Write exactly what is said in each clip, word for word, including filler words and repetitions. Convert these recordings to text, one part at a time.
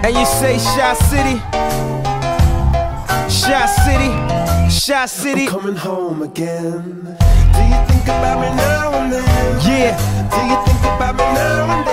And you say Shy City, Shy City, Shy City. I'm coming home again. Do you think about me now and then? Yeah. Do you think about me now and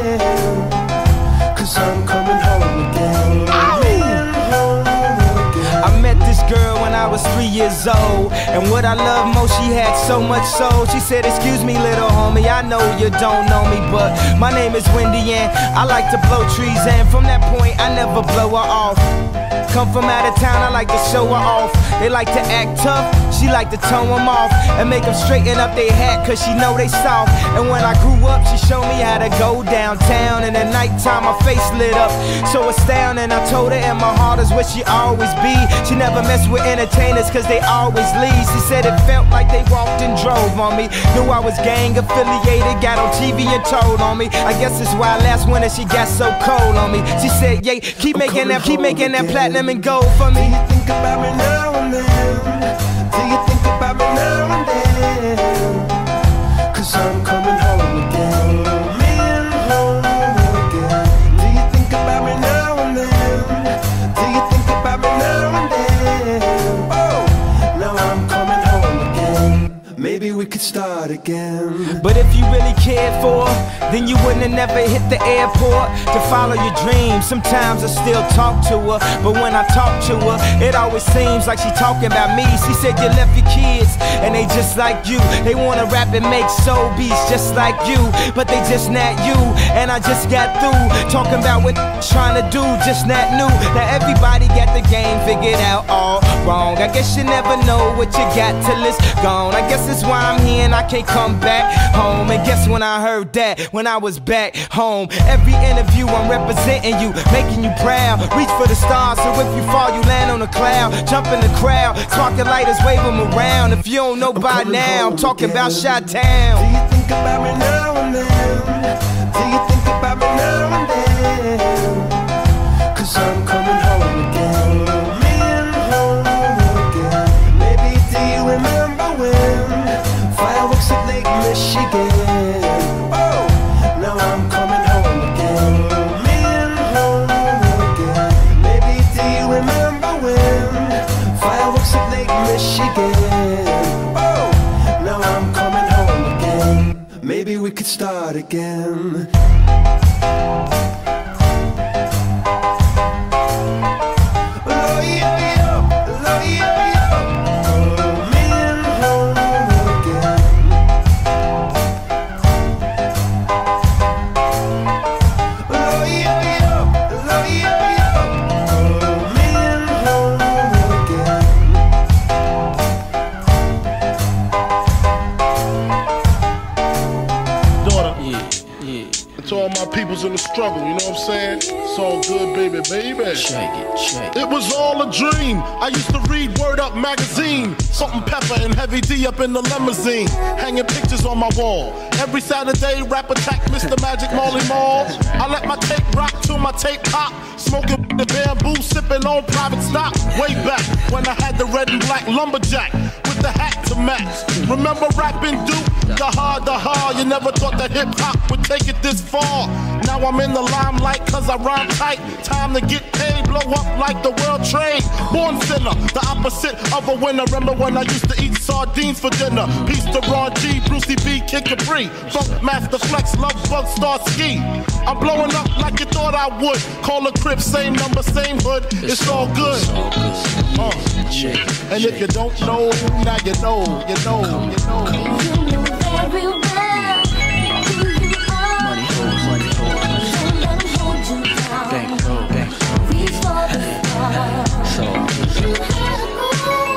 then? Cause I'm coming home again. Home again. I met this girl when I was three years old, and what I love most, she had so much soul. She said, excuse me little homie, I know you don't know me, but my name is Wendy and I like to blow trees, and from that point I never blow her off. Come from out of town, I like to show her off. They like to act tough, she like to tone them off and make them straighten up their hat, cause she know they soft. And when I grew up, she showed me how to go downtown, and at nighttime my face lit up so astounding. I told her and my heart is where she always be. She never mess with entertainers cause they always leave. She said it felt like they walked and drove on me. Knew I was gang affiliated, got on T V and told on me. I guess it's why last winter she got so cold on me. She said, yeah, keep I'm making that, keep making again. that platinum and gold for me. Do you think about me now and then? Do you think about me now and then? Cause I'm coming home again. Coming home again. Do you think about me now and then? Do you think about me now and then? Oh, now I'm coming home again. Maybe we could start again. But if you really cared for her, then you wouldn't have never hit the airport to follow your dreams. Sometimes I still talk to her, but when I talk to her, it always seems like she talking about me. She said you left your kids, and they just like you. They wanna rap and make soul beats just like you, but they just not you. And I just got through talking about what trying to do, just not new. Now everybody got the game figured out all wrong. I guess you never know what you got till it's gone. I guess that's why I'm here and I can't come back home. And guess when I heard that, when I was back home. Every interview I'm representing you, making you proud. Reach for the stars, so if you fall you land on a cloud. Jump in the crowd, sparking lighters, wave them around. If you don't know by now, I'm talking about Chi-Town. Do you think about me now and then? Do you think about me now and then? Cause I'm coming home again. Coming home again. Maybe do you remember when fireworks at Lake Michigan? Oh, now I'm coming home again. Coming home again. Maybe do you remember when fireworks at Lake Michigan? Oh, now I'm coming home again. Maybe we could start again. Oh, yeah, yeah. Oh, yeah, yeah. Coming home again. Oh, yeah, yeah. Oh, yeah, yeah. Coming home again. Daughter, Yeah, yeah. to all my peoples in the struggle, you know what I'm saying? It's all good, baby, baby. Shake it, shake it. It was all a dream. I used to read Word Up magazine. Salt and Pepper and Heavy D up in the limousine. Hanging pictures on my wall. Every Saturday, rap attack, Mister Magic Marley Marl. I let my tape rock till my tape pop. Smoking the bamboo, sipping on private stock. Way back when I had the red and black lumberjack with the hat to match. Remember rapping Duke? The hard, the hard. You never thought that hip hop would take it this far. Now I'm in the limelight cause I rhyme tight. Time to get paid, blow up like the world trade. Born sinner, the opposite of a winner. Remember when I used to eat sardines for dinner? Peace to Ron G, Brucey B, Kid Capri, Funk Master Flex, Love Bug, Star Ski. I'm blowing up like you thought I would. Call a crib, same number, same hood. It's all good. Uh, and if you don't know, now you know, you know, you know. You know very well who you are. Money hold, money hold, money Don't let them hold you down. Bank roll, bank Reach for the stars. so, so, You had to go.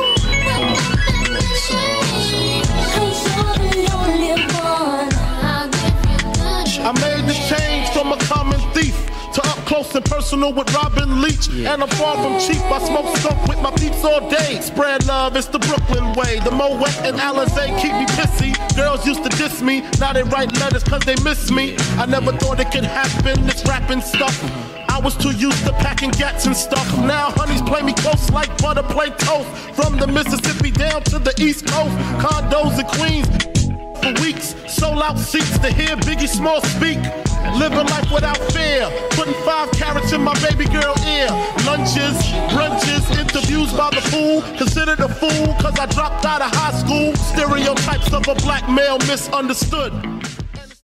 so, Cause you're the only one. I'll give you good. I made the change from a common thief to up close and personal with Robin Leach. Yeah. And I'm far from cheap. I smoke skunk with my peeps all day. Spread love, it's the Brooklyn way. The Moet and Alizé keep me pissy. Girls used to diss me, now they write letters cause they miss me. I never thought it could happen, this rapping stuff. I was too used to packing gats and stuff. Now honeys play me close like butter play toast. From the Mississippi down to the East Coast. Condos in Queens for weeks. Sold out seats to hear Biggie Small speak. living life without fear, putting five carats in my baby girl ear. Lunches, brunches, interviews by the fool, considered a fool cause I dropped out of high school. Stereotypes of a black male misunderstood.